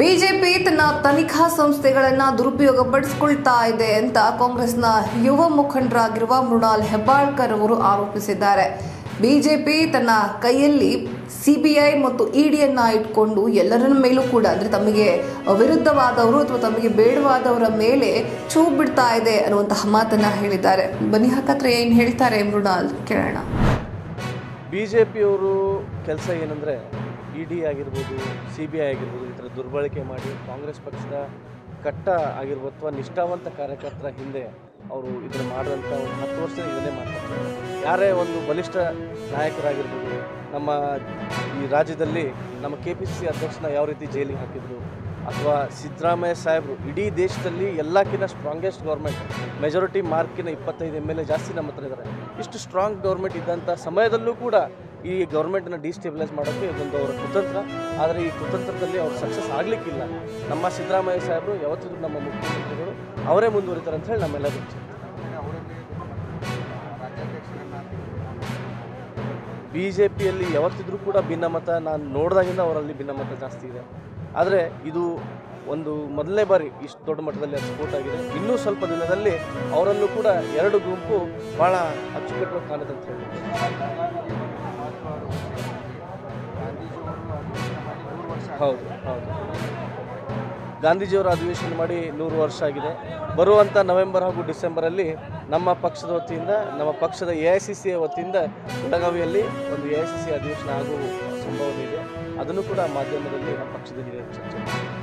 BJP ತನ್ನ ತನಿಖಾ ಸಂಸ್ಥೆಗಳನ್ನು ದುರುಪಯೋಗಪಡಿಸಿಕೊಳ್ತಾ ಇದೆ ಅಂತ ಕಾಂಗ್ರೆಸ್ನ ಯುವ ಮುಖಂಡರಾಗಿರುವ ಮೃಣಾಲ್ ಹೆಬ್ಬಾಳ್ಕರ್ ಅವರು ಆರೋಪಿಸಿದ್ದಾರೆ. ಬಿಜೆಪಿ ತನ್ನ ಕೈಯಲ್ಲಿ ಸಿಬಿಐ ಮತ್ತು ಇಡಿಯನ್ನ ಇಟ್ಕೊಂಡು ಎಲ್ಲರ ಮೇಲೂ ಕೂಡ ಅಂದ್ರೆ ತಮಗೆ ವಿರುದ್ಧವಾದವರು ಅಥವಾ ತಮಗೆ ಬೇಡವಾದವರ ಮೇಲೆ ಚೂ ಬಿಡ್ತಾ ಇದೆ ಅನ್ನುವಂತಹ ಮಾತನ್ನ ಹೇಳಿದ್ದಾರೆ. ಬನ್ನಿ ಹಾಗಾದ್ರೆ ಏನ್ ಹೇಳ್ತಾರೆ ಮೃಣಾಲ್ ಕೇಳೋಣ. ಬಿಜೆಪಿಯವರು ಕೆಲಸ ಏನಂದ್ರೆ ಇಡಿ ಆಗಿರ್ಬೋದು, ಸಿಬಿಐ ಆಗಿರ್ಬೋದು, ಈ ಥರ ದುರ್ಬಳಕೆ ಮಾಡಿ ಕಾಂಗ್ರೆಸ್ ಪಕ್ಷದ ಕಟ್ಟ ಆಗಿರ್ಬೋದು ಅಥವಾ ನಿಷ್ಠಾವಂತ ಕಾರ್ಯಕರ್ತರ ಹಿಂದೆ ಅವರು ಇದನ್ನು ಮಾಡಿದಂಥ ಒಂದು 10 ವರ್ಷ ಇದನ್ನೇ ಮಾಡ್ತಾರೆ. ಯಾರೇ ಒಂದು ಬಲಿಷ್ಠ ನಾಯಕರಾಗಿರ್ಬೋದು, ನಮ್ಮ ಈ ರಾಜ್ಯದಲ್ಲಿ ನಮ್ಮ KPCC ಅಧ್ಯಕ್ಷನ ಯಾವ ರೀತಿ ಜೈಲಿಗೆ ಹಾಕಿದ್ರು, ಅಥವಾ ಸಿದ್ದರಾಮಯ್ಯ ಸಾಹೇಬರು ಇಡೀ ದೇಶದಲ್ಲಿ ಎಲ್ಲಕ್ಕಿಂತ ಸ್ಟ್ರಾಂಗೆಸ್ಟ್ ಗೌರ್ಮೆಂಟ್, ಮೆಜಾರಿಟಿ ಮಾರ್ಕಿನ 25 MLA ಜಾಸ್ತಿ ನಮ್ಮ ಹತ್ರ ಇದ್ದಾರೆ. ಇಷ್ಟು ಸ್ಟ್ರಾಂಗ್ ಗೌರ್ಮೆಂಟ್ ಇದ್ದಂಥ ಸಮಯದಲ್ಲೂ ಕೂಡ ಈ ಗೌರ್ಮೆಂಟನ್ನು ಡಿಸ್ಟೆಬಿಲೈಸ್ ಮಾಡೋಕ್ಕೆ ಇದೊಂದು ಅವರ ಕುತಂತ್ರ. ಆದರೆ ಈ ಕುತಂತ್ರದಲ್ಲಿ ಅವ್ರು ಸಕ್ಸಸ್ ಆಗಲಿಕ್ಕಿಲ್ಲ. ನಮ್ಮ ಸಿದ್ದರಾಮಯ್ಯ ಸಾಹೇಬರು ಯಾವತ್ತಿದ್ರು ನಮ್ಮ ಮುಖ್ಯಮಂತ್ರಿಗಳು ಅವರೇ ಮುಂದುವರಿತಾರೆ ಅಂತ ಹೇಳಿ ನಮ್ಮೆಲ್ಲರೂ BJPಯಲ್ಲಿ ಯಾವತ್ತಿದ್ರೂ ಕೂಡ ಭಿನ್ನಮತ ನಾನು ನೋಡಿದಾಗಿಂದ ಅವರಲ್ಲಿ ಭಿನ್ನಮತ ಜಾಸ್ತಿ ಇದೆ. ಆದರೆ ಇದು ಒಂದು ಮೊದಲನೇ ಬಾರಿ ಇಷ್ಟು ದೊಡ್ಡ ಮಟ್ಟದಲ್ಲಿ ಅದು ಸ್ಫೋಟ ಆಗಿದೆ. ಇನ್ನೂ ಸ್ವಲ್ಪ ದಿನದಲ್ಲಿ ಅವರಲ್ಲೂ ಕೂಡ ಎರಡು ಗುಂಪು ಭಾಳ ಅಚ್ಚುಕಟ್ಟುವಾಗಿ ಕಾಣುತ್ತೆ ಅಂತ ಹೇಳಿ. ಹೌದು ಹೌದು, ಗಾಂಧೀಜಿಯವರ ಅಧಿವೇಶನ ಮಾಡಿ 100 ವರ್ಷ ಆಗಿದೆ. ಬರುವಂಥ ನವೆಂಬರ್ ಹಾಗೂ ಡಿಸೆಂಬರಲ್ಲಿ ನಮ್ಮ ಪಕ್ಷದ ವತಿಯಿಂದ, ನಮ್ಮ ಪಕ್ಷದ AICC ವತಿಯಿಂದ ಬೆಳಗಾವಿಯಲ್ಲಿ ಒಂದು AICC ಅಧಿವೇಶನ ಆಗುವ ಸಂಭವನೆ ಇದೆ. ಅದನ್ನು ಕೂಡ ಮಾಧ್ಯಮದಲ್ಲಿ ನಮ್ಮ ಪಕ್ಷದ ಹಿರಿಯರು ಚರ್ಚೆ